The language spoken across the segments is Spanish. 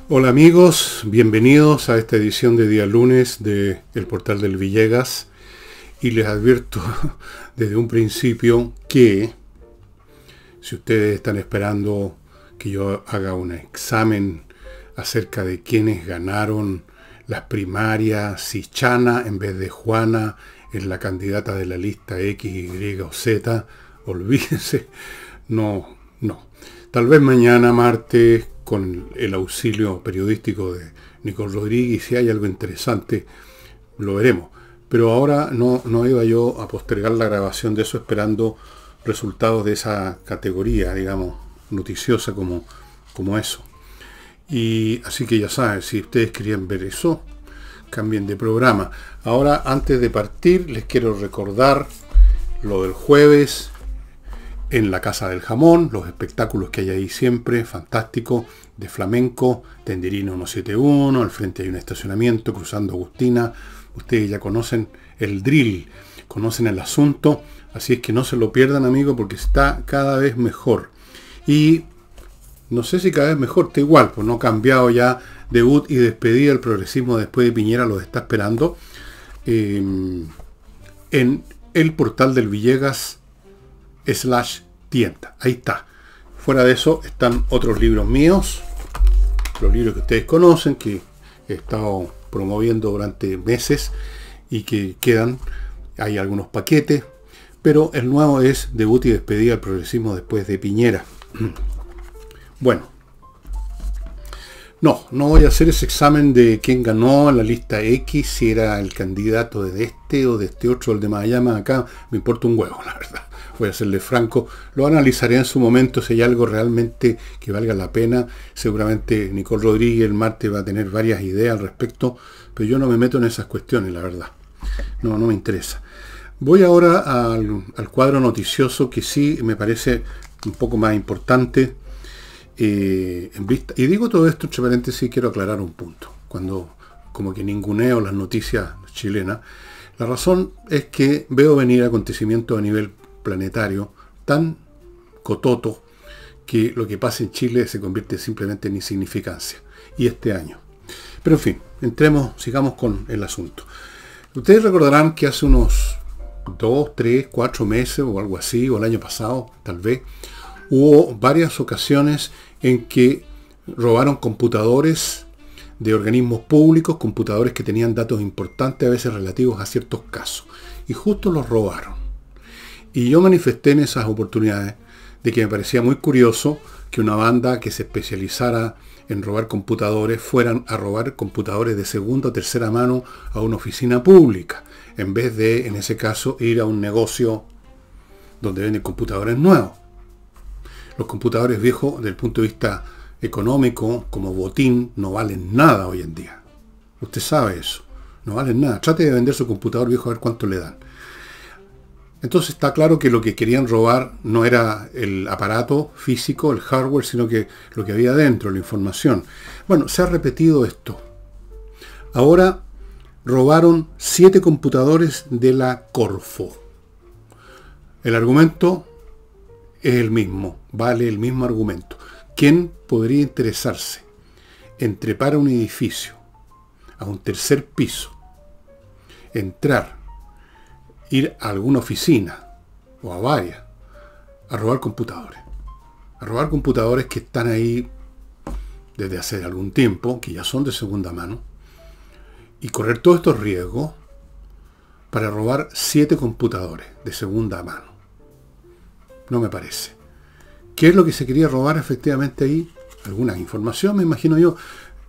Hola amigos, bienvenidos a esta edición de día lunes de El Portal del Villegas, y les advierto desde un principio que si ustedes están esperando que yo haga un examen acerca de quiénes ganaron las primarias, si Chana en vez de Juana es la candidata de la lista X, Y o Z, olvídense, no. Tal vez mañana martes, con el auxilio periodístico de Nicole Rodríguez, si hay algo interesante, lo veremos. Pero ahora no iba yo a postergar la grabación de eso esperando resultados de esa categoría, digamos, noticiosa como eso. Y así que ya saben, si ustedes querían ver eso, cambien de programa. Ahora, antes de partir, les quiero recordar lo del jueves en la Casa del Jamón, los espectáculos que hay ahí siempre, fantástico, de flamenco, Tenderino 171, al frente hay un estacionamiento, cruzando Agustina. Ustedes ya conocen el drill, conocen el asunto, así es que no se lo pierdan, amigos, porque está cada vez mejor. Y no sé si cada vez mejor, está igual, pues no ha cambiado ya. Debut y despedida, el progresismo después de Piñera los está esperando en el portal del Villegas /tienda. Ahí está. Fuera de eso están otros libros míos, los libros que ustedes conocen, que he estado promoviendo durante meses y que quedan. Hay algunos paquetes, pero el nuevo es Debut y despedida, el progresismo después de Piñera. Bueno, no voy a hacer ese examen de quién ganó en la lista X, si era el candidato de este o de este otro, el de Mayama. Acá me importa un huevo, la verdad. Voy a serle franco, lo analizaré en su momento si hay algo realmente que valga la pena. Seguramente Nicole Rodríguez el martes va a tener varias ideas al respecto, pero yo no me meto en esas cuestiones, la verdad. No me interesa. Voy ahora al cuadro noticioso, que sí me parece un poco más importante. En vista, y digo todo esto entre paréntesis, quiero aclarar un punto. Cuando como que ninguneo las noticias chilenas, la razón es que veo venir acontecimientos a nivel planetario tan cototo que lo que pasa en Chile se convierte simplemente en insignificancia. Y este año. Pero en fin, sigamos con el asunto. Ustedes recordarán que hace unos 2, 3, 4 meses o algo así, o el año pasado tal vez, hubo varias ocasiones en que robaron computadores de organismos públicos, computadores que tenían datos importantes, a veces relativos a ciertos casos. Y justo los robaron. Y yo manifesté en esas oportunidades de que me parecía muy curioso que una banda que se especializara en robar computadores fueran a robar computadores de segunda o tercera mano a una oficina pública, en vez de, en ese caso, ir a un negocio donde venden computadores nuevos. Los computadores viejos, desde el punto de vista económico, como botín, no valen nada hoy en día. Usted sabe eso. No valen nada. Trate de vender su computador viejo a ver cuánto le dan. Entonces está claro que lo que querían robar no era el aparato físico, el hardware, sino que lo que había dentro, la información. Bueno, se ha repetido esto. Ahora robaron 7 computadores de la Corfo. El argumento es el mismo, vale el mismo argumento. ¿Quién podría interesarse en trepar a un edificio, a un tercer piso, entrar, ir a alguna oficina o a varias a robar computadores? A robar computadores que están ahí desde hace algún tiempo, que ya son de segunda mano, y correr todos estos riesgos para robar 7 computadores de segunda mano. No me parece. ¿Qué es lo que se quería robar efectivamente ahí? Alguna información, me imagino yo.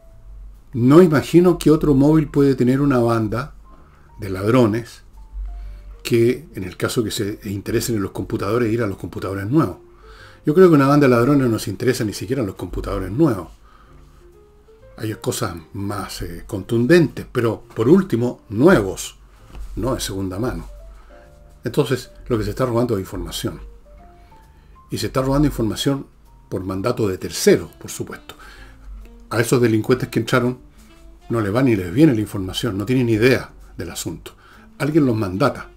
No imagino que otro móvil puede tener una banda de ladrones que, en el caso que se interesen en los computadores, ir a los computadores nuevos. Yo creo que una banda de ladrones no se interesa ni siquiera en los computadores nuevos. Hay cosas más contundentes, pero por último, nuevos, no de segunda mano. Entonces, lo que se está robando es información. Y se está robando información por mandato de terceros, por supuesto. A esos delincuentes que entraron no les va ni les viene la información, no tienen idea del asunto. Alguien los mandata.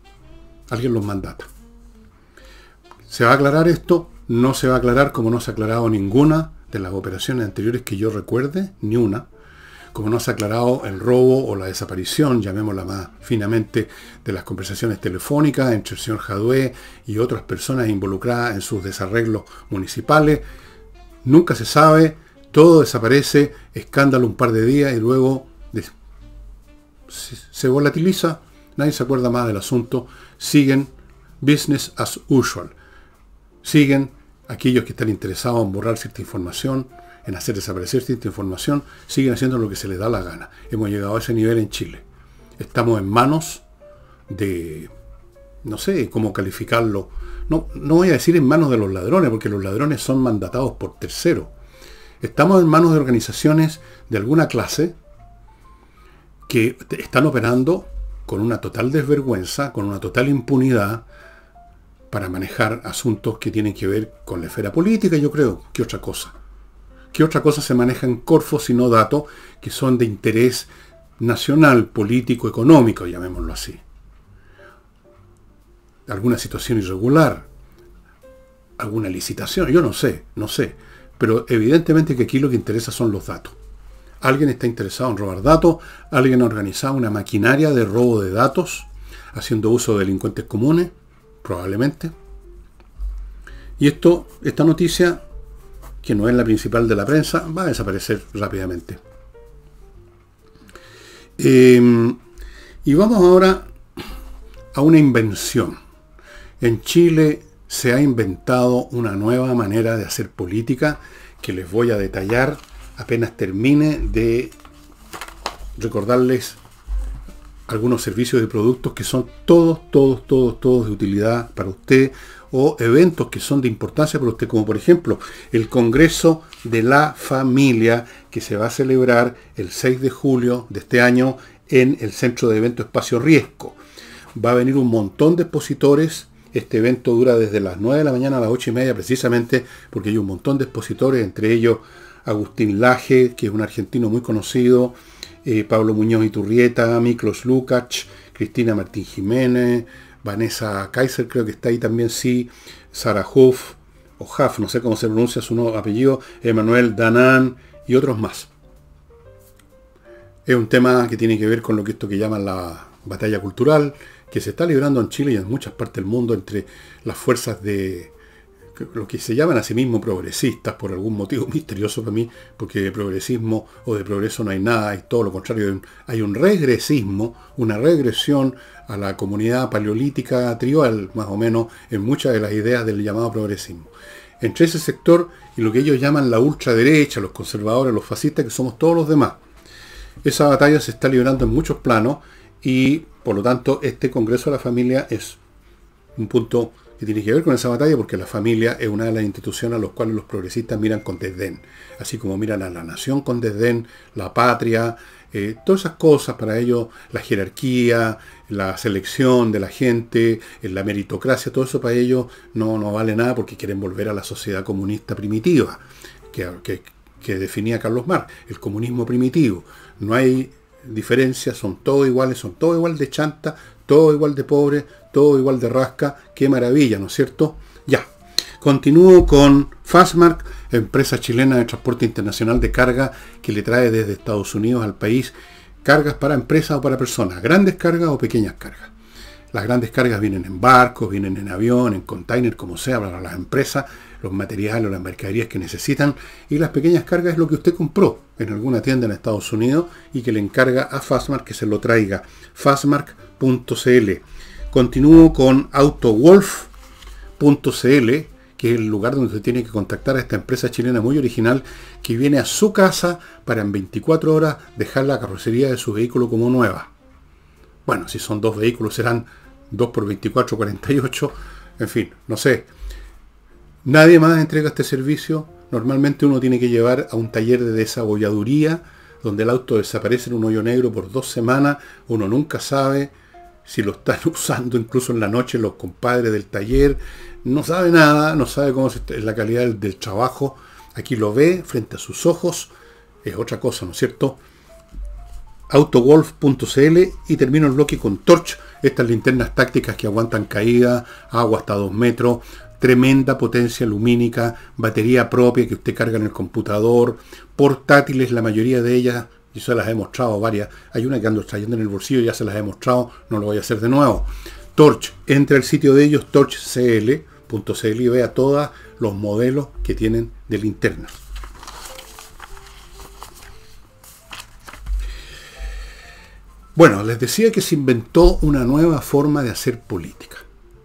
¿Se va a aclarar esto? No se va a aclarar, como no se ha aclarado ninguna de las operaciones anteriores que yo recuerde, ni una. Como no se ha aclarado el robo o la desaparición, llamémosla más finamente, de las conversaciones telefónicas entre el señor Jadue y otras personas involucradas en sus desarreglos municipales. Nunca se sabe, todo desaparece, escándalo un par de días y luego se volatiliza, nadie se acuerda más del asunto, siguen business as usual, siguen aquellos que están interesados en borrar cierta información, en hacer desaparecer cierta información, siguen haciendo lo que se les da la gana. Hemos llegado a ese nivel en Chile. Estamos en manos de, no sé cómo calificarlo, no voy a decir en manos de los ladrones, porque los ladrones son mandatados por terceros. Estamos en manos de organizaciones de alguna clase que están operando con una total desvergüenza, con una total impunidad, para manejar asuntos que tienen que ver con la esfera política, yo creo. ¿Qué otra cosa? ¿Qué otra cosa se maneja en Corfo sino datos que son de interés nacional, político, económico, llamémoslo así? Alguna situación irregular, alguna licitación, yo no sé. Pero evidentemente que aquí lo que interesa son los datos. Alguien está interesado en robar datos, alguien ha organizado una maquinaria de robo de datos, haciendo uso de delincuentes comunes, probablemente. Y esta noticia, que no es la principal de la prensa, va a desaparecer rápidamente. Y vamos ahora a una invención. En Chile se ha inventado una nueva manera de hacer política que les voy a detallar apenas termine de recordarles algunos servicios y productos que son todos de utilidad para usted, o eventos que son de importancia para usted, como por ejemplo el Congreso de la Familia, que se va a celebrar el 6 de julio de este año en el Centro de Eventos Espacio Riesco. Va a venir un montón de expositores. Este evento dura desde las 9 de la mañana a las 8:30, precisamente porque hay un montón de expositores, entre ellos Agustín Laje, que es un argentino muy conocido, Pablo Muñoz Iturrieta, Miklos Lukács, Cristina Martín Jiménez, Vanessa Kaiser, creo que está ahí también, sí, Sara Huff, o Huff, no sé cómo se pronuncia su apellido, Emanuel Danan y otros más. Es un tema que tiene que ver con esto que llaman la batalla cultural, que se está librando en Chile y en muchas partes del mundo entre las fuerzas de lo que se llaman a sí mismos progresistas, por algún motivo misterioso para mí, porque de progresismo o de progreso no hay nada, hay todo lo contrario, hay un regresismo, una regresión a la comunidad paleolítica tribal, más o menos, en muchas de las ideas del llamado progresismo. Entre ese sector y lo que ellos llaman la ultraderecha, los conservadores, los fascistas, que somos todos los demás. Esa batalla se está librando en muchos planos y, por lo tanto, este Congreso de la Familia es un punto que tiene que ver con esa batalla, porque la familia es una de las instituciones a las cuales los progresistas miran con desdén, así como miran a la nación con desdén, la patria, todas esas cosas para ellos, la jerarquía, la selección de la gente, la meritocracia, todo eso para ellos no vale nada, porque quieren volver a la sociedad comunista primitiva, que definía Carlos Marx, el comunismo primitivo. No hay diferencias, son todos iguales, son todos igual de chanta, todo igual de pobre, todo igual de rasca. Qué maravilla, ¿no es cierto? Ya. Continúo con Fastmark, empresa chilena de transporte internacional de carga que le trae desde Estados Unidos al país cargas para empresas o para personas, grandes cargas o pequeñas cargas. Las grandes cargas vienen en barcos, vienen en avión, en container, como sea, para las empresas, los materiales o las mercaderías que necesitan. Y las pequeñas cargas es lo que usted compró en alguna tienda en Estados Unidos y que le encarga a Fastmark que se lo traiga. Fastmark.cl. Continúo con AutoWolf.cl, que es el lugar donde usted tiene que contactar a esta empresa chilena muy original que viene a su casa para en 24 horas dejar la carrocería de su vehículo como nueva. Bueno, si son dos vehículos serán 2 por 24, 48, en fin, no sé. Nadie más entrega este servicio. Normalmente uno tiene que llevar a un taller de desabolladuría, donde el auto desaparece en un hoyo negro por 2 semanas. Uno nunca sabe si lo están usando incluso en la noche los compadres del taller. No sabe nada, no sabe cómo es la calidad del trabajo. Aquí lo ve frente a sus ojos. Es otra cosa, ¿no es cierto? Autowolf.cl. Y termino el bloque con Torch, estas linternas tácticas que aguantan caída, agua hasta 2 metros, tremenda potencia lumínica, batería propia que usted carga en el computador, portátiles, la mayoría de ellas, yo se las he mostrado varias, hay una que ando trayendo en el bolsillo, ya se las he mostrado, no lo voy a hacer de nuevo. Torch, entra al sitio de ellos, torchcl.cl, y vea todos los modelos que tienen de linternas. Bueno, les decía que se inventó una nueva forma de hacer política.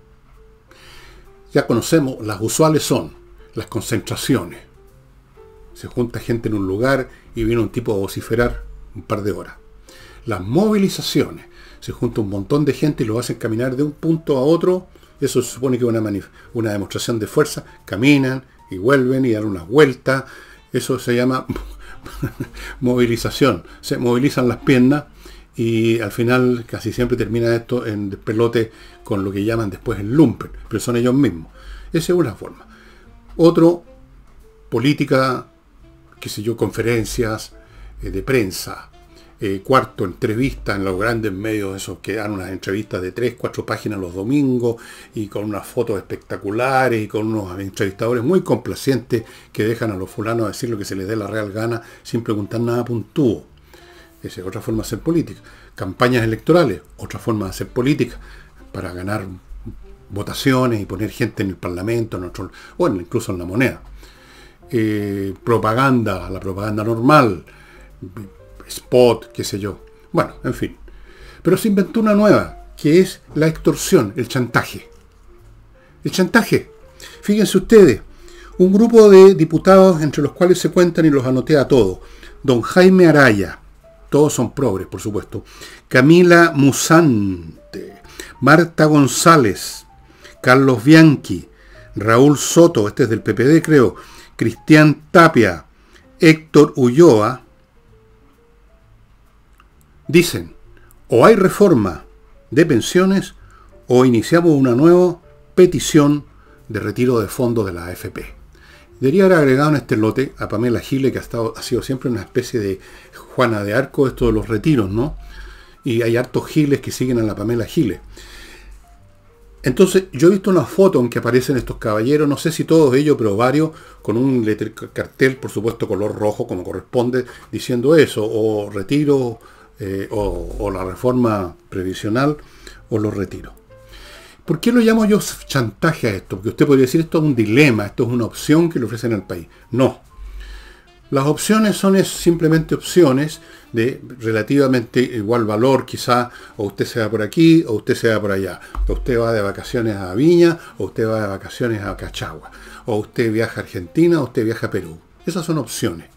Ya conocemos, las usuales son las concentraciones. Se junta gente en un lugar y viene un tipo a vociferar un par de horas. Las movilizaciones. Se junta un montón de gente y lo hacen caminar de un punto a otro. Eso se supone que es una demostración de fuerza. Caminan y vuelven y dan unas vueltas. Eso se llama movilización. Se movilizan las piernas y al final casi siempre termina esto en despelote con lo que llaman después el lumpen. Pero son ellos mismos. Esa es una forma. Otro, política, qué sé yo, conferencias de prensa. Cuarto, entrevistas en los grandes medios, esos que dan unas entrevistas de 3, 4 páginas los domingos y con unas fotos espectaculares y con unos entrevistadores muy complacientes que dejan a los fulanos decir lo que se les dé la real gana sin preguntar nada puntuo. Esa es otra forma de hacer política. Campañas electorales, otra forma de hacer política, para ganar votaciones y poner gente en el Parlamento, bueno, incluso en la moneda. Propaganda, la propaganda normal, spot, qué sé yo. Bueno, en fin. Pero se inventó una nueva, que es la extorsión, el chantaje. El chantaje. Fíjense ustedes, un grupo de diputados entre los cuales se cuentan, y los anoté a todos. Don Jaime Araya, todos son progres, por supuesto. Camila Musante, Marta González, Carlos Bianchi, Raúl Soto, este es del PPD creo, Cristian Tapia, Héctor Ulloa, dicen, o hay reforma de pensiones o iniciamos una nueva petición de retiro de fondos de la AFP. Debería haber agregado en este lote a Pamela Giles, que ha sido siempre una especie de Juana de Arco, esto de los retiros, ¿no? Y hay hartos Giles que siguen a la Pamela Giles. Entonces, yo he visto una foto en que aparecen estos caballeros, no sé si todos ellos, pero varios, con un cartel, por supuesto, color rojo, como corresponde, diciendo eso, o retiro, o la reforma previsional, o los retiros. ¿Por qué lo llamo yo chantaje a esto? Porque usted podría decir, esto es un dilema, esto es una opción que le ofrecen al país. No. Las opciones son simplemente opciones de relativamente igual valor, quizá, o usted se va por aquí, o usted se va por allá. O usted va de vacaciones a Viña, o usted va de vacaciones a Cachagua. O usted viaja a Argentina, o usted viaja a Perú. Esas son opciones.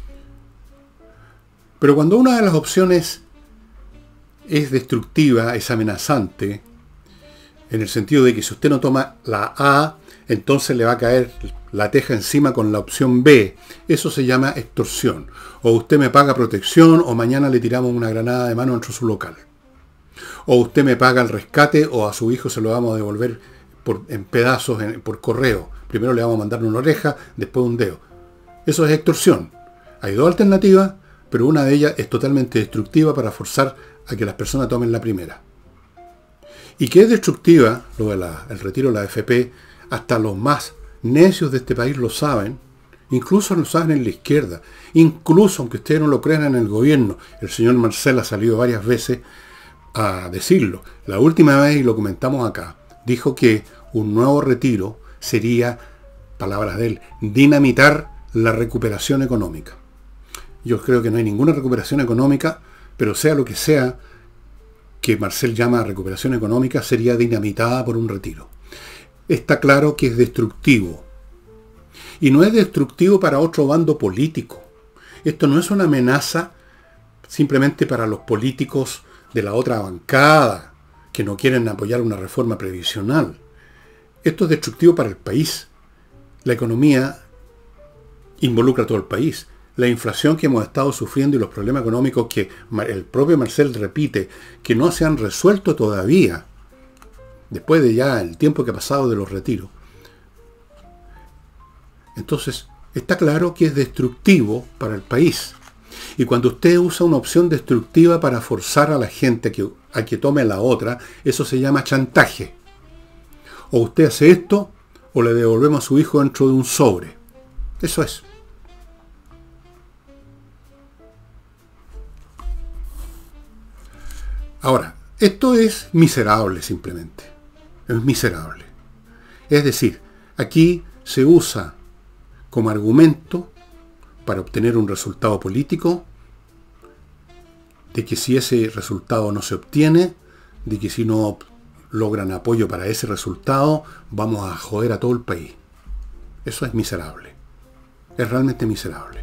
Pero cuando una de las opciones es destructiva, es amenazante, en el sentido de que si usted no toma la A, entonces le va a caer la teja encima con la opción B. Eso se llama extorsión. O usted me paga protección, o mañana le tiramos una granada de mano dentro de su local. O usted me paga el rescate, o a su hijo se lo vamos a devolver en pedazos por correo. Primero le vamos a mandar una oreja, después un dedo. Eso es extorsión. Hay dos alternativas, pero una de ellas es totalmente destructiva para forzar a que las personas tomen la primera. Y que es destructiva, lo del retiro de la AFP, hasta los más necios de este país lo saben, incluso lo saben en la izquierda, incluso aunque ustedes no lo crean en el gobierno. El señor Marcel ha salido varias veces a decirlo. La última vez, y lo comentamos acá, dijo que un nuevo retiro sería, palabras de él, dinamitar la recuperación económica. Yo creo que no hay ninguna recuperación económica, pero sea lo que sea que Marcel llama recuperación económica, sería dinamitada por un retiro. Está claro que es destructivo. Y no es destructivo para otro bando político. Esto no es una amenaza simplemente para los políticos de la otra bancada que no quieren apoyar una reforma previsional. Esto es destructivo para el país. La economía involucra a todo el país. La inflación que hemos estado sufriendo y los problemas económicos que el propio Marcel repite, que no se han resuelto todavía, después de ya el tiempo que ha pasado de los retiros. Entonces, está claro que es destructivo para el país. Y cuando usted usa una opción destructiva para forzar a la gente a que tome la otra, eso se llama chantaje. O usted hace esto, o le devolvemos a su hijo dentro de un sobre. Eso es. Ahora, esto es miserable simplemente. Es miserable. Es decir, aquí se usa como argumento para obtener un resultado político, de que si ese resultado no se obtiene, de que si no logran apoyo para ese resultado, vamos a joder a todo el país. Eso es miserable. Es realmente miserable.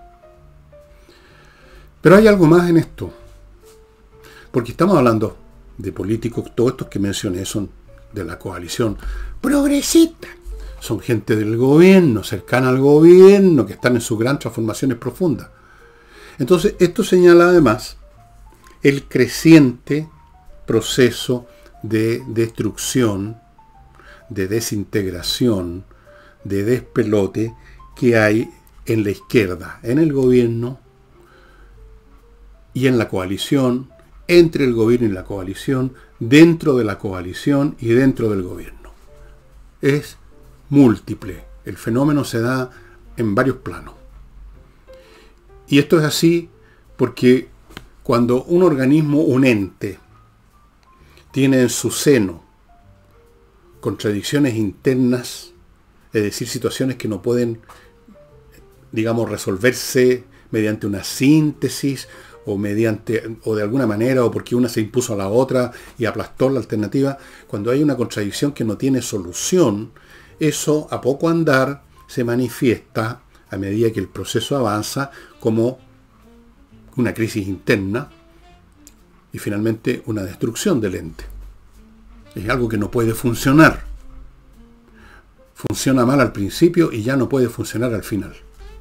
Pero hay algo más en esto. Porque estamos hablando de políticos, todos estos que mencioné son de la coalición progresista. Son gente del gobierno, cercana al gobierno, que están en sus grandes transformaciones profundas. Entonces, esto señala además el creciente proceso de destrucción, de desintegración, de despelote que hay en la izquierda, en el gobierno y en la coalición, entre el gobierno y la coalición, dentro de la coalición y dentro del gobierno. Es múltiple. El fenómeno se da en varios planos. Y esto es así porque cuando un organismo, un ente, tiene en su seno contradicciones internas, es decir, situaciones que no pueden, digamos, resolverse mediante una síntesis o de alguna manera, o porque una se impuso a la otra y aplastó la alternativa, cuando hay una contradicción que no tiene solución, eso a poco andar se manifiesta a medida que el proceso avanza como una crisis interna y finalmente una destrucción del ente. Es algo que no puede funcionar. Funciona mal al principio y ya no puede funcionar al final.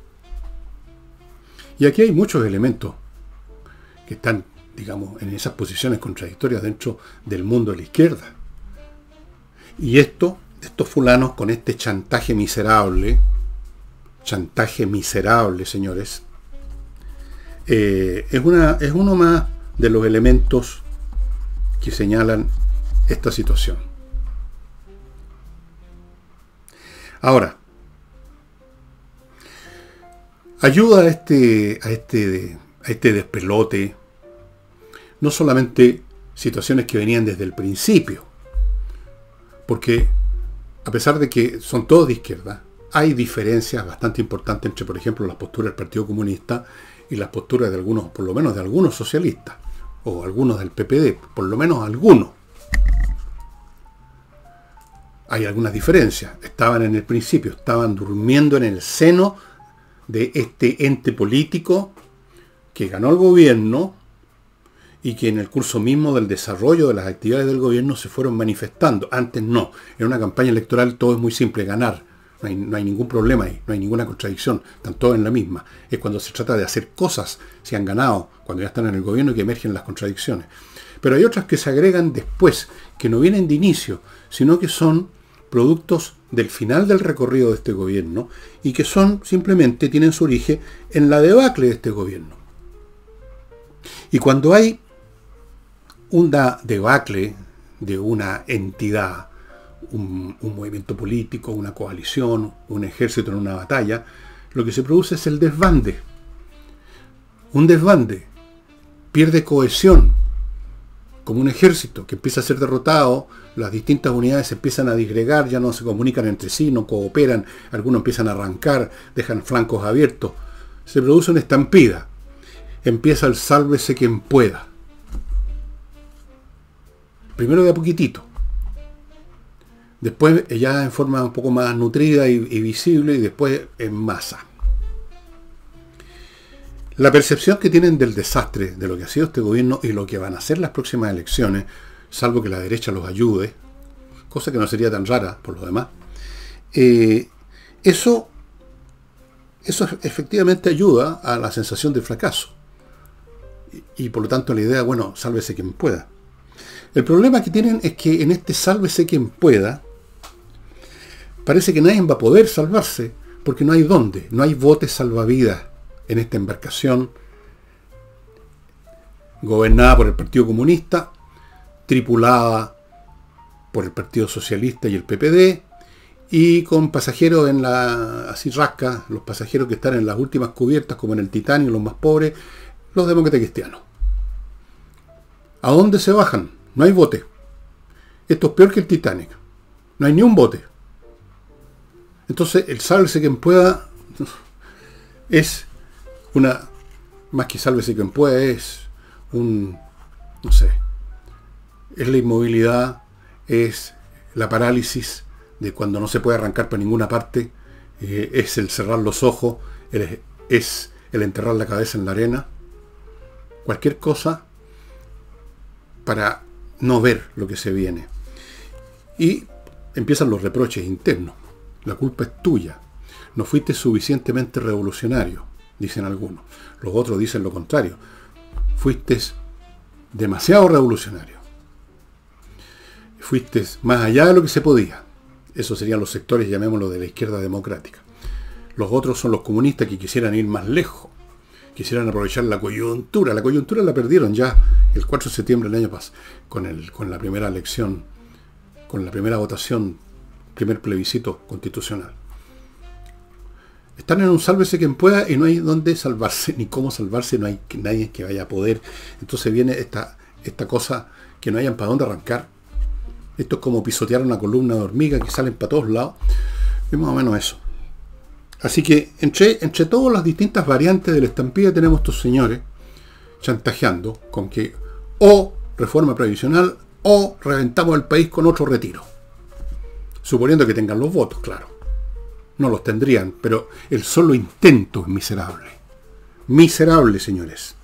Y aquí hay muchos elementos que están, digamos, en esas posiciones contradictorias dentro del mundo de la izquierda. Y estos fulanos con este chantaje miserable, señores, es uno más de los elementos que señalan esta situación. Ahora, ayuda a este despelote no solamente situaciones que venían desde el principio, porque a pesar de que son todos de izquierda, hay diferencias bastante importantes entre, por ejemplo, las posturas del Partido Comunista y las posturas de algunos, por lo menos de algunos socialistas, o algunos del PPD, por lo menos algunos. Hay algunas diferencias. Estaban en el principio, estaban durmiendo en el seno de este ente político que ganó el gobierno y que en el curso mismo del desarrollo de las actividades del gobierno se fueron manifestando. Antes no. En una campaña electoral todo es muy simple, ganar. No hay ningún problema ahí, no hay ninguna contradicción, están todos en la misma. Es cuando se trata de hacer cosas, se han ganado, cuando ya están en el gobierno, que emergen las contradicciones. Pero hay otras que se agregan después, que no vienen de inicio, sino que son productos del final del recorrido de este gobierno y que simplemente tienen su origen en la debacle de este gobierno. Y cuando hay una debacle de una entidad, un movimiento político, una coalición, un ejército en una batalla, lo que se produce es el desbande. Un desbande pierde cohesión, como un ejército que empieza a ser derrotado, las distintas unidades se empiezan a disgregar, ya no se comunican entre sí, no cooperan, algunos empiezan a arrancar, dejan flancos abiertos, se produce una estampida, empieza el sálvese quien pueda. Primero de a poquitito, después ya en forma un poco más nutrida y visible, y después en masa. La percepción que tienen del desastre, de lo que ha sido este gobierno y lo que van a ser las próximas elecciones, salvo que la derecha los ayude, cosa que no sería tan rara por lo demás, eso efectivamente ayuda a la sensación de fracaso. Y por lo tanto la idea, bueno, sálvese quien pueda. El problema que tienen es que en este sálvese quien pueda, parece que nadie va a poder salvarse, porque no hay dónde, no hay botes salvavidas en esta embarcación gobernada por el Partido Comunista, tripulada por el Partido Socialista y el PPD, y con pasajeros en la, así rasca, los pasajeros que están en las últimas cubiertas, como en el Titanic, los más pobres, los demócratas cristianos. ¿A dónde se bajan? No hay bote. Esto es peor que el Titanic. No hay ni un bote. Entonces, el sálvese quien pueda es una, más que sálvese quien pueda, es un, no sé, es la inmovilidad, es la parálisis de cuando no se puede arrancar por ninguna parte, es el cerrar los ojos, es el enterrar la cabeza en la arena, cualquier cosa para no ver lo que se viene. Y empiezan los reproches internos. La culpa es tuya. No fuiste suficientemente revolucionario, dicen algunos. Los otros dicen lo contrario. Fuiste demasiado revolucionario. Fuiste más allá de lo que se podía. Esos serían los sectores, llamémoslo, de la izquierda democrática. Los otros son los comunistas que quisieran ir más lejos. Quisieran aprovechar la coyuntura. La coyuntura la perdieron ya el 4 de septiembre del año pasado, con la primera elección, con la primera votación, primer plebiscito constitucional. Están en un sálvese quien pueda y no hay dónde salvarse, ni cómo salvarse, no hay nadie que vaya a poder. Entonces viene esta cosa que no hayan para dónde arrancar. Esto es como pisotear una columna de hormiga que salen para todos lados. Es más o menos eso. Así que entre todas las distintas variantes de la estampida tenemos estos señores chantajeando con que o reforma previsional o reventamos el país con otro retiro. Suponiendo que tengan los votos, claro. No los tendrían, pero el solo intento es miserable. Miserable, señores.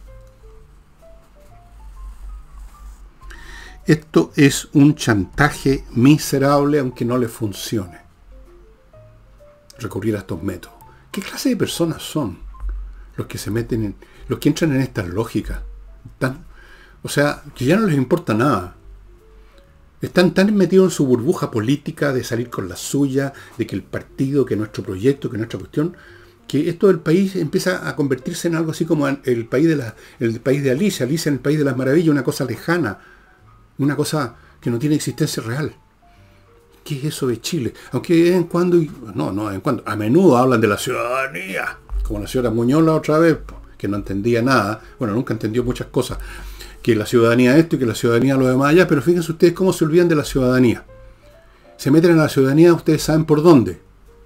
Esto es un chantaje miserable, aunque no le funcione recurrir a estos métodos. ¿Qué clase de personas son los que se meten en, los que entran en estas lógicas? O sea, que ya no les importa nada. Están tan metidos en su burbuja política de salir con la suya, de que el partido, que nuestro proyecto, que nuestra cuestión, que esto del país empieza a convertirse en algo así como el país de Alicia en el país de las maravillas, una cosa lejana, una cosa que no tiene existencia real. ¿Qué es eso de Chile? Aunque de vez en cuando, a menudo hablan de la ciudadanía, como la señora Muñoz la otra vez, que no entendía nada, bueno, nunca entendió muchas cosas, que la ciudadanía esto y que la ciudadanía lo demás allá, pero fíjense ustedes cómo se olvidan de la ciudadanía. Se meten en la ciudadanía, ustedes saben por dónde.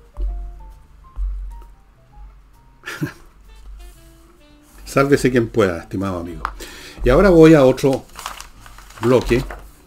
Sálvese quien pueda, estimado amigo. Y ahora voy a otro bloque.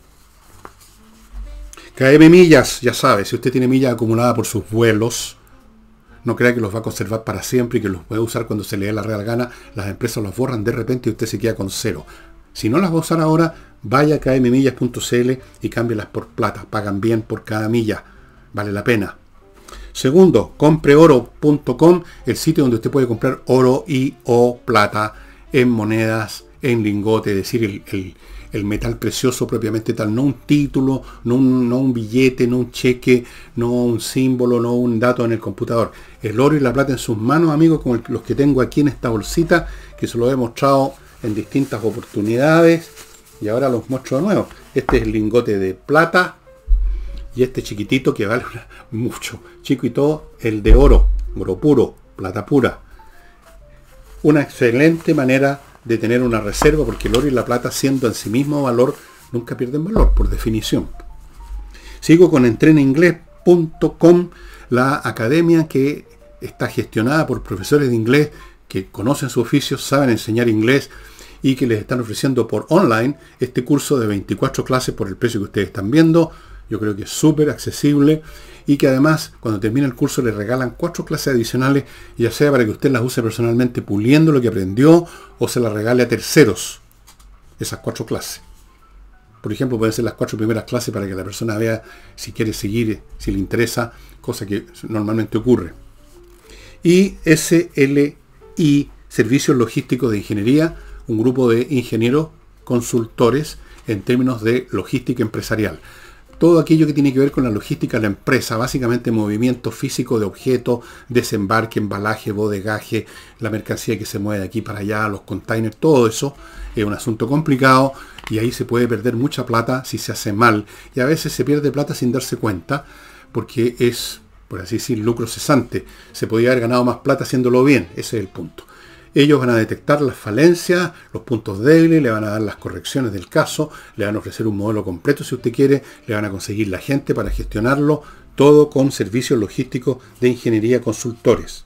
KM Millas, ya sabe, si usted tiene millas acumuladas por sus vuelos, no crea que los va a conservar para siempre y que los puede usar cuando se le dé la real gana. Las empresas los borran de repente y usted se queda con cero. Si no las va a usar ahora, vaya a kmmillas.cl y cámbielas por plata. Pagan bien por cada milla. Vale la pena. Segundo, compreoro.com, el sitio donde usted puede comprar oro y o plata en monedas, en lingote, es decir, el metal precioso propiamente tal, no un título, no un billete, no un cheque, no un símbolo, no un dato en el computador. El oro y la plata en sus manos, amigos, como los que tengo aquí en esta bolsita, que se lo he mostrado en distintas oportunidades y ahora los muestro de nuevo. Este es el lingote de plata y este chiquitito que vale mucho, chico y todo, el de oro puro, plata pura. Una excelente manera de tener una reserva, porque el oro y la plata, siendo en sí mismo valor, nunca pierden valor, por definición. Sigo con entrenainglés.com, la academia que está gestionada por profesores de inglés que conocen su oficio, saben enseñar inglés y que les están ofreciendo por online este curso de 24 clases por el precio que ustedes están viendo. Yo creo que es súper accesible y que además cuando termine el curso le regalan 4 clases adicionales, ya sea para que usted las use personalmente puliendo lo que aprendió o se las regale a terceros, esas 4 clases. Por ejemplo, pueden ser las 4 primeras clases para que la persona vea si quiere seguir, si le interesa, cosa que normalmente ocurre. Y SLI, Servicios Logísticos de Ingeniería, un grupo de ingenieros consultores en términos de logística empresarial. Todo aquello que tiene que ver con la logística de la empresa, básicamente movimiento físico de objetos, desembarque, embalaje, bodegaje, la mercancía que se mueve de aquí para allá, los containers, todo eso es un asunto complicado y ahí se puede perder mucha plata si se hace mal. Y a veces se pierde plata sin darse cuenta porque es por así decir, lucro cesante. Se podía haber ganado más plata haciéndolo bien, ese es el punto. Ellos van a detectar las falencias, los puntos débiles, le van a dar las correcciones del caso, le van a ofrecer un modelo completo si usted quiere, le van a conseguir la gente para gestionarlo, todo con servicios logísticos de ingeniería consultores.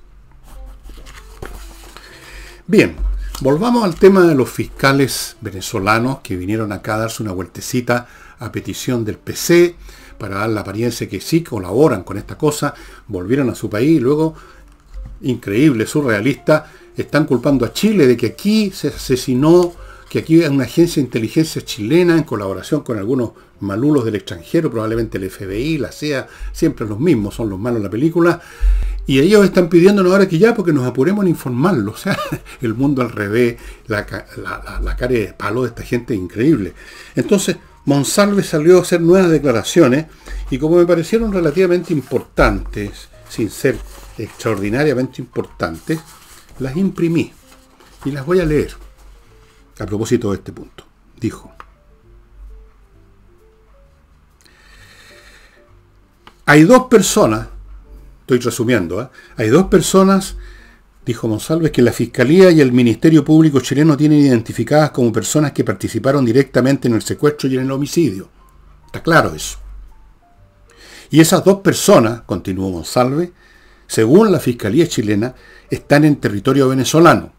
Bien, volvamos al tema de los fiscales venezolanos que vinieron acá a darse una vueltecita a petición del PC para dar la apariencia que sí colaboran con esta cosa, volvieron a su país y luego, increíble, surrealista, están culpando a Chile de que aquí se asesinó, que aquí hay una agencia de inteligencia chilena en colaboración con algunos malulos del extranjero, probablemente el FBI, la CIA, siempre los mismos, son los malos en la película, y ellos están pidiéndonos ahora que ya, porque nos apuremos en informarlo. O sea, el mundo al revés, la cara de palo de esta gente es increíble. Entonces, Monsalve salió a hacer nuevas declaraciones, y como me parecieron relativamente importantes, sin ser extraordinariamente importantes, las imprimí y las voy a leer a propósito de este punto. Dijo: hay dos personas, estoy resumiendo, hay dos personas, dijo Monsalve, que la Fiscalía y el Ministerio Público chileno tienen identificadas como personas que participaron directamente en el secuestro y en el homicidio. Está claro eso. Y esas dos personas, continuó Monsalve, según la Fiscalía chilena, están en territorio venezolano.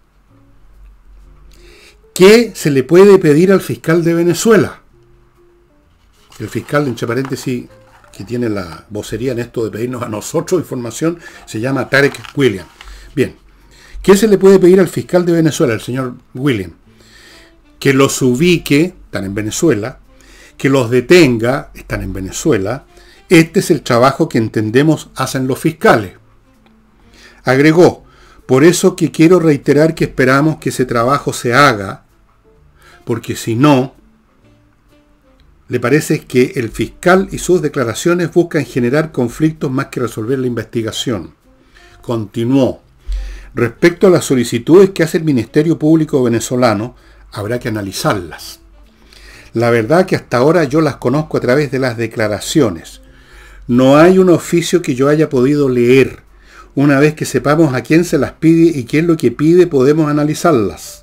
¿Qué se le puede pedir al fiscal de Venezuela? El fiscal, entre paréntesis, que tiene la vocería en esto de pedirnos a nosotros información, se llama Tarek William. Bien, ¿qué se le puede pedir al fiscal de Venezuela, el señor William? Que los ubique, están en Venezuela, que los detenga, están en Venezuela. Este es el trabajo que entendemos hacen los fiscales. Agregó: por eso que quiero reiterar que esperamos que ese trabajo se haga, porque si no, le parece que el fiscal y sus declaraciones buscan generar conflictos más que resolver la investigación. Continuó: respecto a las solicitudes que hace el Ministerio Público venezolano, habrá que analizarlas. La verdad que hasta ahora yo las conozco a través de las declaraciones. No hay un oficio que yo haya podido leer. Una vez que sepamos a quién se las pide y qué es lo que pide, podemos analizarlas.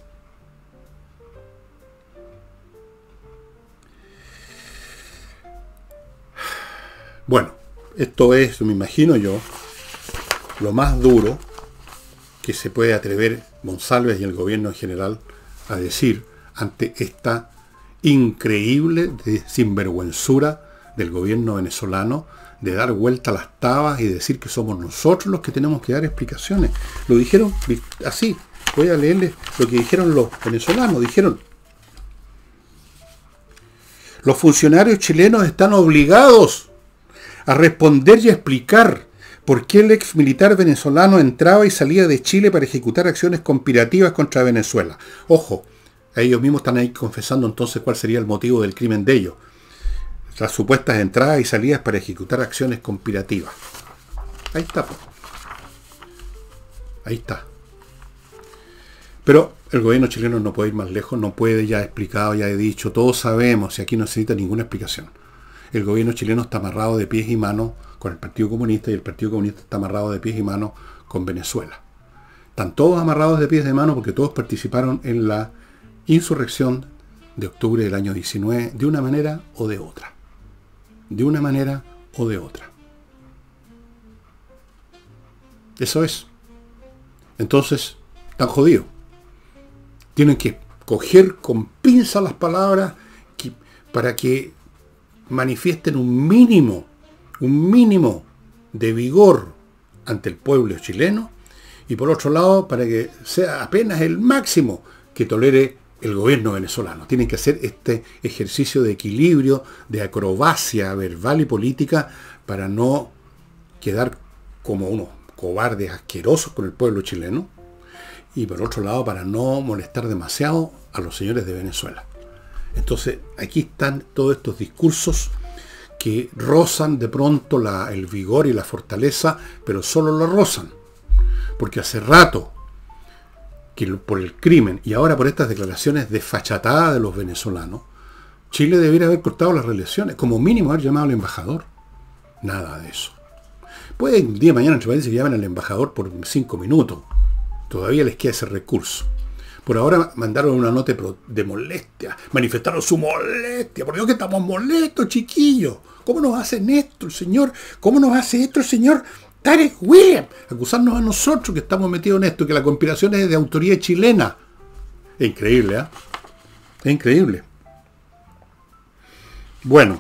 Bueno, esto es, me imagino yo, lo más duro que se puede atrever Monsalve y el gobierno en general a decir ante esta increíble sinvergüenzura del gobierno venezolano de dar vuelta a las tabas y decir que somos nosotros los que tenemos que dar explicaciones. Lo dijeron así. Voy a leerles lo que dijeron los venezolanos. Dijeron: los funcionarios chilenos están obligados a responder y a explicar por qué el ex militar venezolano entraba y salía de Chile para ejecutar acciones conspirativas contra Venezuela. Ojo, ellos mismos están ahí confesando entonces cuál sería el motivo del crimen de ellos. Las supuestas entradas y salidas para ejecutar acciones conspirativas. Ahí está. Ahí está. Pero el gobierno chileno no puede ir más lejos, no puede, ya he explicado, ya he dicho, todos sabemos, y aquí no necesita ninguna explicación. El gobierno chileno está amarrado de pies y manos con el Partido Comunista y el Partido Comunista está amarrado de pies y manos con Venezuela. Están todos amarrados de pies y manos porque todos participaron en la insurrección de octubre del año 19 de una manera o de otra. De una manera o de otra. Eso es. Entonces, están jodidos. Tienen que coger con pinza las palabras para que manifiesten un mínimo de vigor ante el pueblo chileno, y por otro lado, para que sea apenas el máximo que tolere el gobierno venezolano. Tienen que hacer este ejercicio de equilibrio, de acrobacia verbal y política, para no quedar como unos cobardes asquerosos con el pueblo chileno, y por otro lado, para no molestar demasiado a los señores de Venezuela. Entonces, aquí están todos estos discursos que rozan de pronto el vigor y la fortaleza, pero solo lo rozan, porque hace rato que por el crimen y ahora por estas declaraciones desfachatadas de los venezolanos, Chile debería haber cortado las relaciones, como mínimo haber llamado al embajador. Nada de eso. Puede el día de mañana, entre paréntesis, que llamen al embajador por 5 minutos. Todavía les queda ese recurso. Por ahora mandaron una nota de molestia, manifestaron su molestia. Por Dios que estamos molestos, chiquillos. ¿Cómo nos hacen esto el señor? ¿Cómo nos hace esto el señor Tarek William? Acusarnos a nosotros que estamos metidos en esto, que la conspiración es de autoría chilena. Es increíble, ¿eh? Es increíble. Bueno,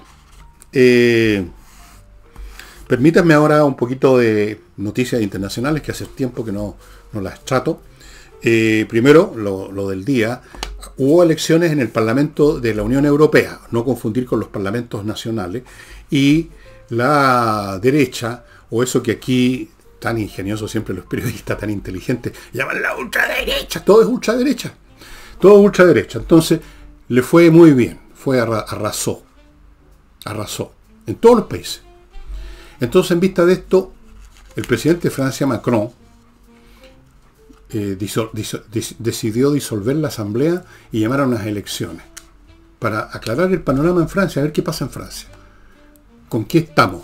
permítanme ahora un poquito de noticias internacionales, que hace tiempo que no las trato. Primero, lo del día. Hubo elecciones en el Parlamento de la Unión Europea, no confundir con los parlamentos nacionales, y la derecha, o eso que aquí, tan ingenioso siempre los periodistas, tan inteligentes, llaman la ultraderecha, todo es ultraderecha. Todo ultraderecha. Entonces, le fue muy bien, arrasó en todos los países. Entonces, en vista de esto, el presidente de Francia, Macron, decidió disolver la asamblea y llamar a unas elecciones para aclarar el panorama en Francia, a ver qué pasa en Francia, con qué estamos.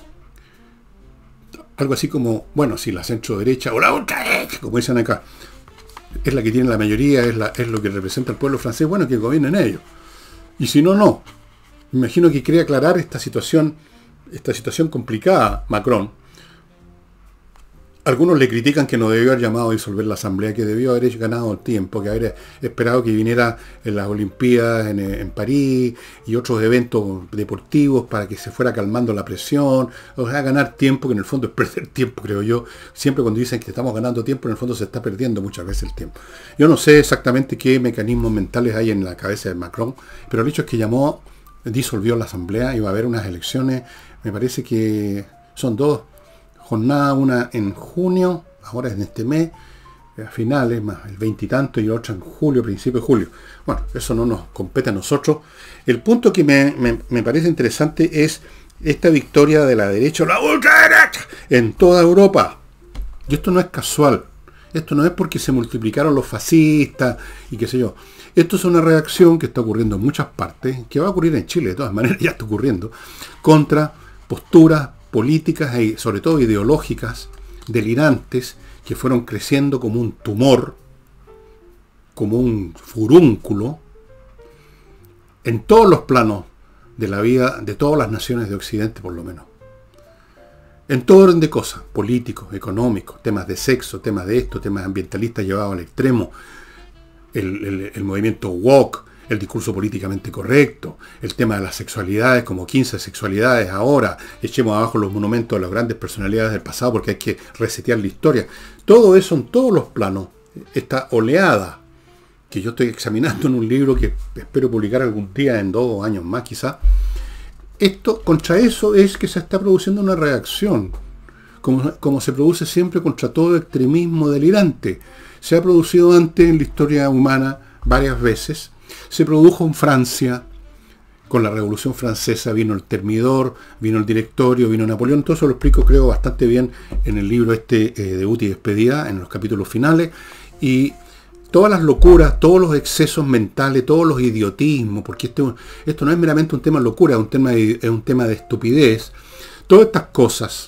Algo así como, bueno, si la centro derecha o la ultraderecha, como dicen acá, es la que tiene la mayoría, es lo que representa al pueblo francés, bueno, que gobiernen ellos. Y si no, no. Me imagino que quiere aclarar esta situación complicada, Macron. Algunos le critican que no debió haber llamado a disolver la asamblea, que debió haber ganado el tiempo, que haber esperado que viniera en las Olimpiadas en París y otros eventos deportivos para que se fuera calmando la presión. O sea, ganar tiempo, que en el fondo es perder tiempo, creo yo. Siempre cuando dicen que estamos ganando tiempo, en el fondo se está perdiendo muchas veces el tiempo. Yo no sé exactamente qué mecanismos mentales hay en la cabeza de Macron, pero el hecho es que disolvió la asamblea y va a haber unas elecciones. Me parece que son dos jornada, una en junio, ahora es en este mes, a finales, más el 20 y tanto, y otra en julio, principio de julio. Bueno, eso no nos compete a nosotros. El punto que me parece interesante es esta victoria de la derecha, o la ultraderecha, en toda Europa. Y esto no es casual. Esto no es porque se multiplicaron los fascistas y qué sé yo. Esto es una reacción que está ocurriendo en muchas partes, que va a ocurrir en Chile, de todas maneras ya está ocurriendo, contra posturas políticas y sobre todo ideológicas delirantes que fueron creciendo como un tumor, como un furúnculo, en todos los planos de la vida de todas las naciones de Occidente, por lo menos. En todo orden de cosas, políticos, económicos, temas de sexo, temas de esto, temas ambientalistas llevados al extremo, el movimiento woke, el discurso políticamente correcto, el tema de las sexualidades, como 15 sexualidades ahora, echemos abajo los monumentos de las grandes personalidades del pasado porque hay que resetear la historia. Todo eso en todos los planos, esta oleada que yo estoy examinando en un libro que espero publicar algún día, en 2 años más quizá. Contra eso es que se está produciendo una reacción, como se produce siempre contra todo extremismo delirante. Se ha producido antes en la historia humana varias veces. Se produjo en Francia, con la Revolución Francesa, vino el Termidor, vino el Directorio, vino Napoleón. Todo eso lo explico, creo, bastante bien en el libro de Uti y Despedida, en los capítulos finales. Y todas las locuras, todos los excesos mentales, todos los idiotismos, porque esto no es meramente un tema de locura, es un tema de estupidez. Todas estas cosas,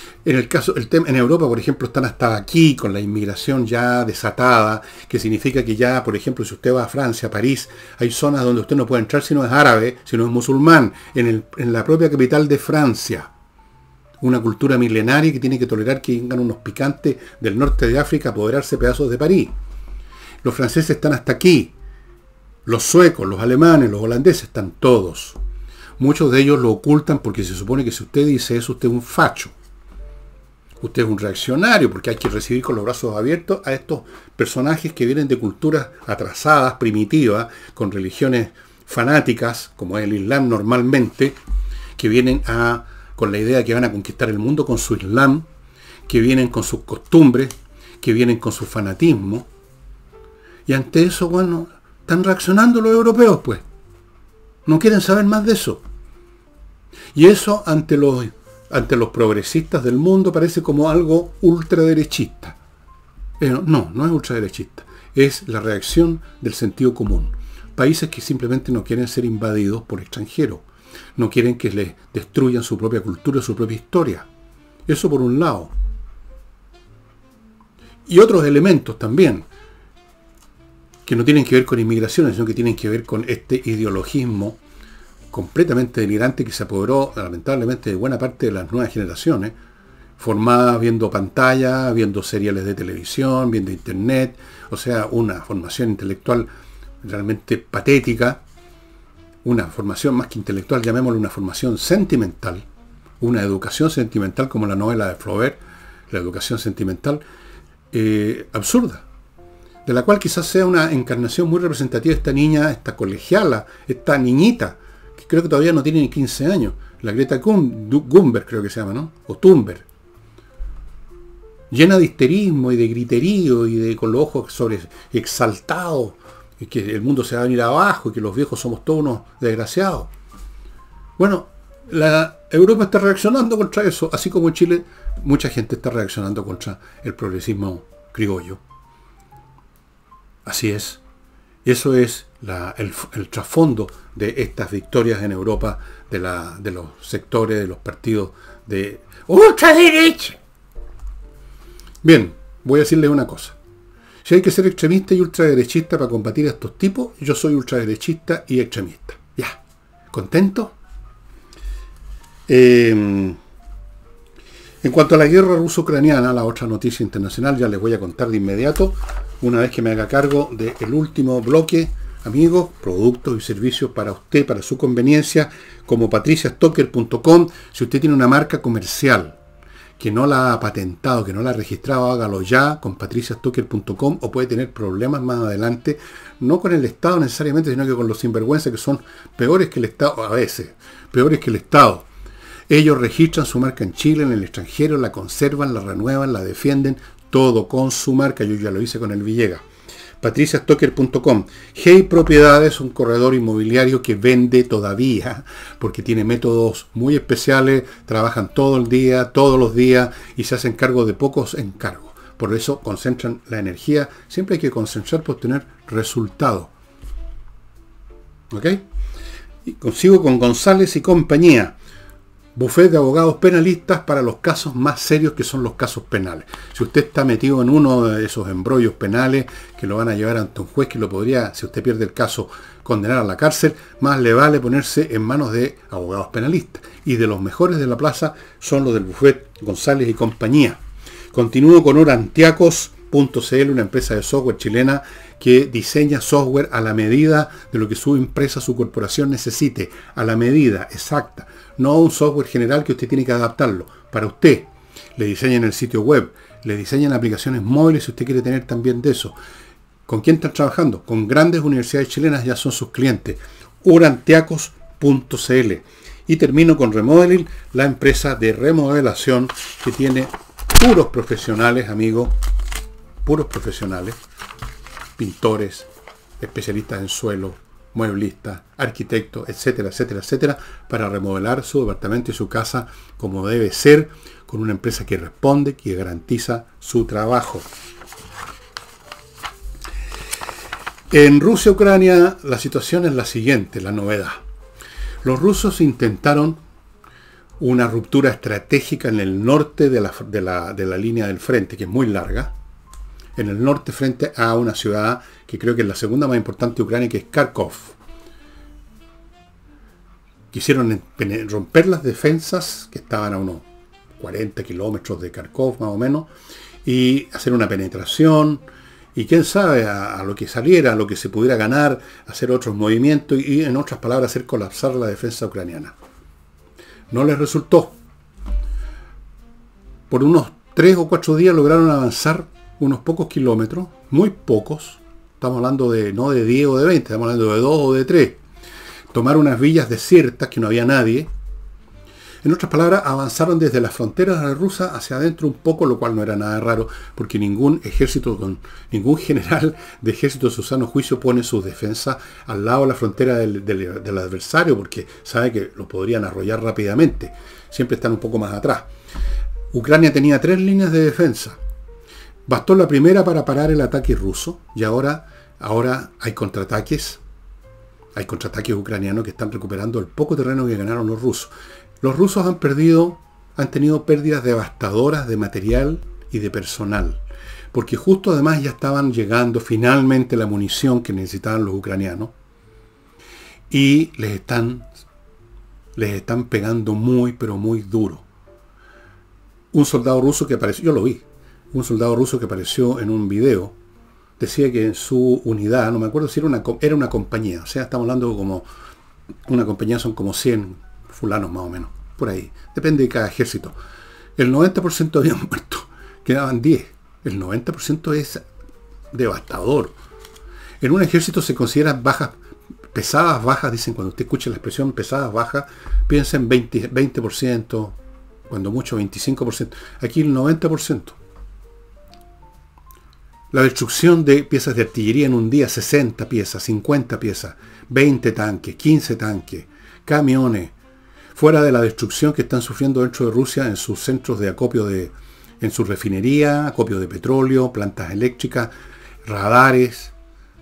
en Europa, por ejemplo, están hasta aquí con la inmigración ya desatada, que significa que ya, por ejemplo, si usted va a Francia, a París, hay zonas donde usted no puede entrar si no es árabe, si no es musulmán, en la propia capital de Francia. Una cultura milenaria que tiene que tolerar que vengan unos picantes del norte de África a apoderarse pedazos de París. Los franceses están hasta aquí. Los suecos, los alemanes, los holandeses están todos. Muchos de ellos lo ocultan porque se supone que si usted dice eso, usted es un facho. Usted es un reaccionario, porque hay que recibir con los brazos abiertos a estos personajes que vienen de culturas atrasadas, primitivas, con religiones fanáticas, como es el Islam normalmente, que vienen con la idea de que van a conquistar el mundo con su Islam, que vienen con sus costumbres, que vienen con su fanatismo. Y ante eso, bueno, están reaccionando los europeos, pues. No quieren saber más de eso. Y eso ante los progresistas del mundo parece como algo ultraderechista. Pero no es ultraderechista. Es la reacción del sentido común. Países que simplemente no quieren ser invadidos por extranjeros. No quieren que les destruyan su propia cultura, su propia historia. Eso por un lado. Y otros elementos también, que no tienen que ver con inmigración, sino que tienen que ver con este ideologismo completamente delirante que se apoderó lamentablemente de buena parte de las nuevas generaciones, formadas viendo pantalla, viendo seriales de televisión, viendo internet, o sea, una formación intelectual realmente patética, una formación más que intelectual, llamémoslo una formación sentimental, una educación sentimental como la novela de Flaubert, la educación sentimental absurda, de la cual quizás sea una encarnación muy representativa esta niña, esta colegiala, esta niñita, que creo que todavía no tiene ni 15 años, la Greta Thunberg creo que se llama, ¿no? O Thunberg. Llena de histerismo y de griterío y de con los ojos exaltados, y que el mundo se va a venir abajo y que los viejos somos todos unos desgraciados. Bueno, la Europa está reaccionando contra eso, así como en Chile mucha gente está reaccionando contra el progresismo criollo. Así es. Eso es el trasfondo de estas victorias en Europa de los sectores, de los partidos de ultraderecha. Bien, voy a decirles una cosa. Si hay que ser extremista y ultraderechista para combatir a estos tipos, yo soy ultraderechista y extremista. Ya. ¿Contento? En cuanto a la guerra ruso-ucraniana, la otra noticia internacional, ya les voy a contar de inmediato, una vez que me haga cargo del último bloque, amigos, productos y servicios para usted, para su conveniencia, como patriciastocker.com. Si usted tiene una marca comercial que no la ha patentado, que no la ha registrado, hágalo ya con patriciastocker.com, o puede tener problemas más adelante, no con el Estado necesariamente, sino que con los sinvergüenzas que son peores que el Estado, a veces, peores que el Estado. Ellos registran su marca en Chile, en el extranjero, la conservan, la renuevan, la defienden, todo con su marca. Yo ya lo hice con el Villegas. patriciastocker.com. Hey Propiedades, un corredor inmobiliario que vende todavía, porque tiene métodos muy especiales, trabajan todo el día, todos los días, y se hacen cargo de pocos encargos. Por eso concentran la energía. Siempre hay que concentrar por obtener resultados. ¿Ok? Y consigo con González y compañía. Bufete de abogados penalistas para los casos más serios, que son los casos penales. Si usted está metido en uno de esos embrollos penales que lo van a llevar ante un juez que lo podría, si usted pierde el caso, condenar a la cárcel, más le vale ponerse en manos de abogados penalistas. Y de los mejores de la plaza son los del Bufete González y compañía. Continúo con Orantiacos.cl, una empresa de software chilena que diseña software a la medida de lo que su empresa, su corporación necesite, a la medida exacta. No un software general que usted tiene que adaptarlo para usted. Le diseñan el sitio web, le diseñan aplicaciones móviles si usted quiere tener también de eso. ¿Con quién están trabajando? Con grandes universidades chilenas, ya son sus clientes. Orantiacos.cl. Y termino con Remodeling, la empresa de remodelación que tiene puros profesionales, amigos, puros profesionales, pintores, especialistas en suelo, mueblistas, arquitectos, etcétera, etcétera, etcétera, para remodelar su departamento y su casa como debe ser, con una empresa que responde, que garantiza su trabajo. En Rusia, Ucrania, la situación es la siguiente, la novedad. Los rusos intentaron una ruptura estratégica en el norte de la línea del frente, que es muy larga, en el norte frente a una ciudad que creo que es la segunda más importante de Ucrania, que es Kharkov. Quisieron romper las defensas que estaban a unos 40 kilómetros de Kharkov más o menos, y hacer una penetración, y quién sabe, a lo que saliera, a lo que se pudiera ganar, hacer otros movimientos y en otras palabras hacer colapsar la defensa ucraniana. No les resultó. Por unos 3 o 4 días lograron avanzar unos pocos kilómetros, muy pocos. Estamos hablando de no de 10 o de 20, estamos hablando de 2 o de 3. Tomar unas villas desiertas que no había nadie. En otras palabras, avanzaron desde las fronteras rusas hacia adentro un poco, lo cual no era nada raro, porque ningún general de ejército de su sano juicio pone sus defensas al lado de la frontera del adversario, porque sabe que lo podrían arrollar rápidamente. Siempre están un poco más atrás. Ucrania tenía 3 líneas de defensa. Bastó la primera para parar el ataque ruso, y ahora hay contraataques. Hay contraataques ucranianos que están recuperando el poco terreno que ganaron los rusos. Los rusos han perdido han tenido pérdidas devastadoras de material y de personal, porque justo además ya estaban llegando finalmente la munición que necesitaban los ucranianos, y les están pegando muy, pero muy duro. Un soldado ruso que apareció, yo lo vi, un soldado ruso que apareció en un video, decía que en su unidad, no me acuerdo si era una compañía, o sea, estamos hablando como, una compañía son como 100 fulanos más o menos, por ahí, depende de cada ejército. El 90% habían muerto, quedaban 10. El 90% es devastador. En un ejército se consideran bajas, pesadas bajas, dicen, cuando usted escucha la expresión pesadas bajas, piensa en 20%, cuando mucho 25%. Aquí el 90%. La destrucción de piezas de artillería en un día, 60 piezas, 50 piezas, 20 tanques, 15 tanques, camiones, fuera de la destrucción que están sufriendo dentro de Rusia en sus centros de acopio en su refinería, acopio de petróleo, plantas eléctricas, radares.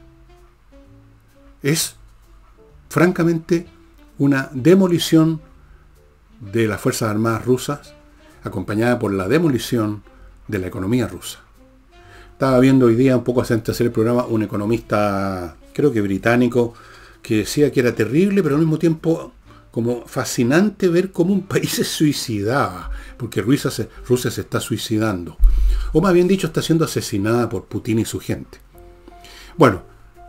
Es francamente una demolición de las Fuerzas Armadas rusas, acompañada por la demolición de la economía rusa. Estaba viendo hoy día, un poco antes de hacer el programa, un economista, creo que británico, que decía que era terrible, pero al mismo tiempo como fascinante ver cómo un país se suicidaba, porque Rusia se está suicidando. O más bien dicho, está siendo asesinada por Putin y su gente. Bueno,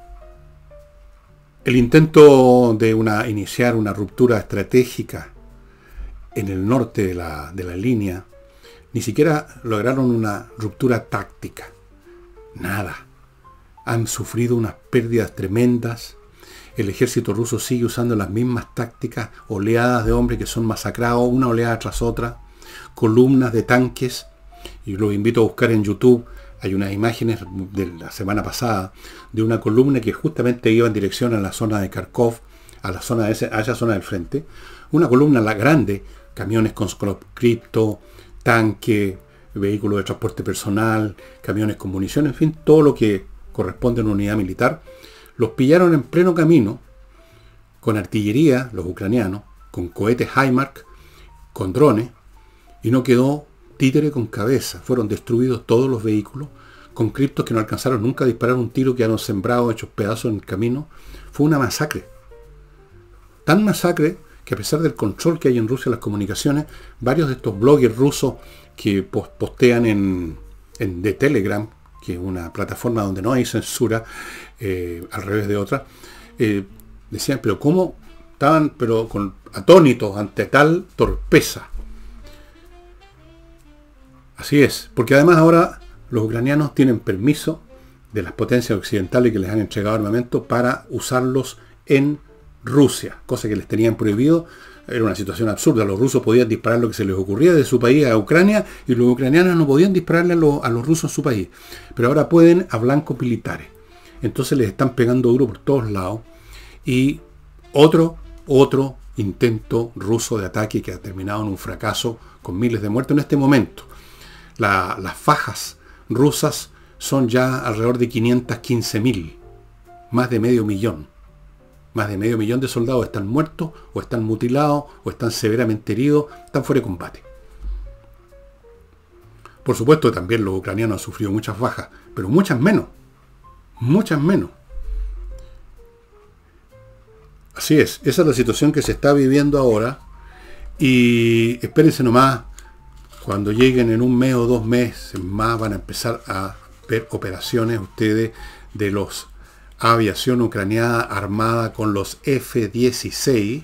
el intento de iniciar una ruptura estratégica en el norte de la línea, ni siquiera lograron una ruptura táctica. Nada. Han sufrido unas pérdidas tremendas. El ejército ruso sigue usando las mismas tácticas, oleadas de hombres que son masacrados, una oleada tras otra, columnas de tanques. Y los invito a buscar en YouTube. Hay unas imágenes de la semana pasada de una columna que justamente iba en dirección a la zona de Kharkov, a esa zona del frente. Una columna grande, camiones con cripto, tanque, vehículos de transporte personal, camiones con munición, en fin, todo lo que corresponde a una unidad militar. Los pillaron en pleno camino, con artillería, los ucranianos, con cohetes HIMARS, con drones, y no quedó títere con cabeza. Fueron destruidos todos los vehículos, con criptos que no alcanzaron nunca a disparar un tiro, quedaron sembrados, hechos pedazos en el camino. Fue una masacre. Tan masacre que a pesar del control que hay en Rusia en las comunicaciones, varios de estos bloggers rusos que postean de Telegram, que es una plataforma donde no hay censura, al revés de otra, decían, pero cómo estaban atónitos ante tal torpeza. Así es, porque además ahora los ucranianos tienen permiso de las potencias occidentales que les han entregado armamento para usarlos en Rusia, cosa que les tenían prohibido. Era una situación absurda. Los rusos podían disparar lo que se les ocurría de su país a Ucrania, y los ucranianos no podían dispararle a los rusos en su país. Pero ahora pueden a blancos militares. Entonces les están pegando duro por todos lados. Y otro intento ruso de ataque que ha terminado en un fracaso con miles de muertos en este momento. Las fajas rusas son ya alrededor de 515.000, más de medio millón. Más de medio millón de soldados están muertos, o están mutilados, o están severamente heridos, están fuera de combate. Por supuesto, también los ucranianos han sufrido muchas bajas, pero muchas menos. Muchas menos. Así es, esa es la situación que se está viviendo ahora. Y espérense nomás, cuando lleguen en un mes o 2 meses más, van a empezar a ver operaciones ustedes de los aviación ucraniana armada con los F-16,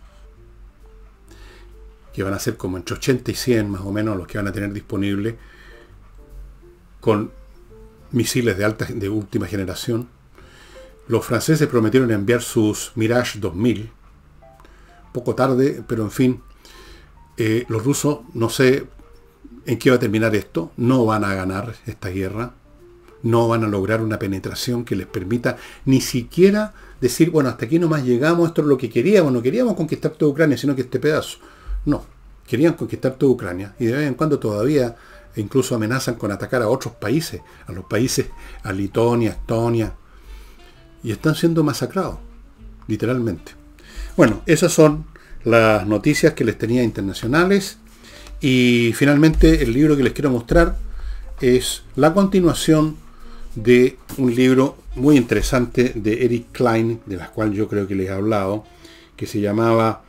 que van a ser como entre 80 y 100 más o menos los que van a tener disponibles, con misiles de última generación. Los franceses prometieron enviar sus Mirage 2000, poco tarde, pero en fin, los rusos, no sé en qué va a terminar esto, no van a ganar esta guerra. No van a lograr una penetración que les permita ni siquiera decir, bueno, hasta aquí nomás llegamos, esto es lo que queríamos, no queríamos conquistar toda Ucrania, sino que este pedazo. No, querían conquistar toda Ucrania, y de vez en cuando todavía incluso amenazan con atacar a otros países, a Lituania, Estonia, y están siendo masacrados, literalmente. Bueno, esas son las noticias que les tenía internacionales, Y finalmente el libro que les quiero mostrar es la continuación de un libro muy interesante de Eric Klein, de la cual yo creo que les he hablado, que se llamaba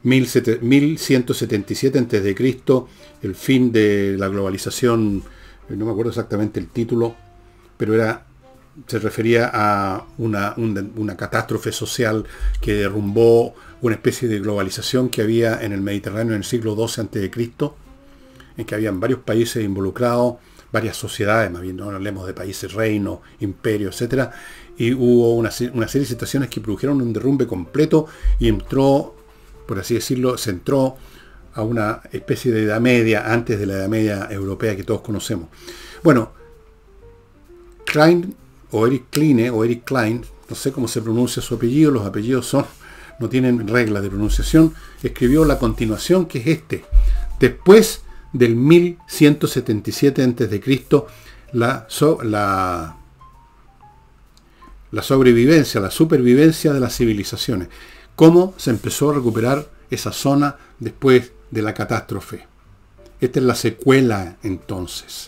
1177 a.C., el fin de la globalización. No me acuerdo exactamente el título, pero se refería a una catástrofe social que derrumbó una especie de globalización que había en el Mediterráneo en el siglo XII a.C., en que habían varios países involucrados, varias sociedades, más bien no hablemos de países, reinos, imperios, etcétera, y hubo una serie de situaciones que produjeron un derrumbe completo y entró, por así decirlo, se entró a una especie de Edad Media, antes de la Edad Media europea que todos conocemos. Bueno, Klein, o Eric Klein, no sé cómo se pronuncia su apellido, los apellidos no tienen reglas de pronunciación, escribió la continuación, que es después del 1177 a.C., la sobrevivencia, la supervivencia de las civilizaciones. Cómo se empezó a recuperar esa zona después de la catástrofe. Esta es la secuela, entonces.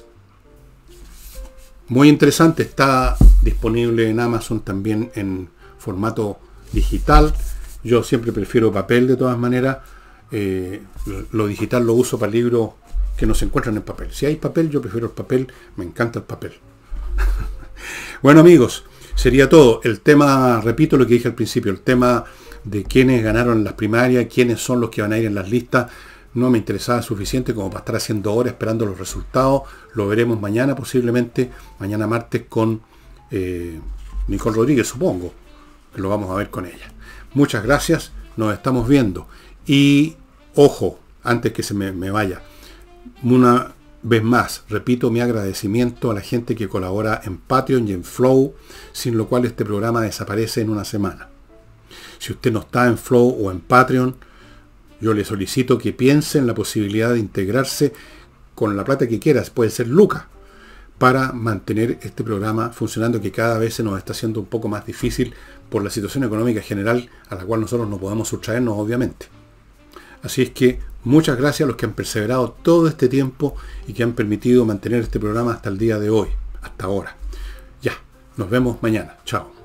Muy interesante, está disponible en Amazon también en formato digital. Yo siempre prefiero papel de todas maneras. Lo digital lo uso para libros que no se encuentran en papel. Si hay papel, yo prefiero el papel, me encanta el papel. Bueno, amigos, sería todo. El tema, repito lo que dije al principio, el tema de quiénes ganaron las primarias, quiénes son los que van a ir en las listas, no me interesaba suficiente como para estar haciendo horas esperando los resultados. Lo veremos mañana, posiblemente, mañana martes, con Nicole Rodríguez, supongo, que lo vamos a ver con ella. Muchas gracias, nos estamos viendo. Y, ojo, antes que se me vaya, una vez más, repito mi agradecimiento a la gente que colabora en Patreon y en Flow, sin lo cual este programa desaparece en una semana. Si usted no está en Flow o en Patreon, yo le solicito que piense en la posibilidad de integrarse con la plata que quieras, puede ser lucas, para mantener este programa funcionando, que cada vez se nos está haciendo un poco más difícil por la situación económica general, a la cual nosotros no podemos sustraernos, obviamente. Así es que muchas gracias a los que han perseverado todo este tiempo y que han permitido mantener este programa hasta el día de hoy, hasta ahora. Ya, nos vemos mañana. Chao.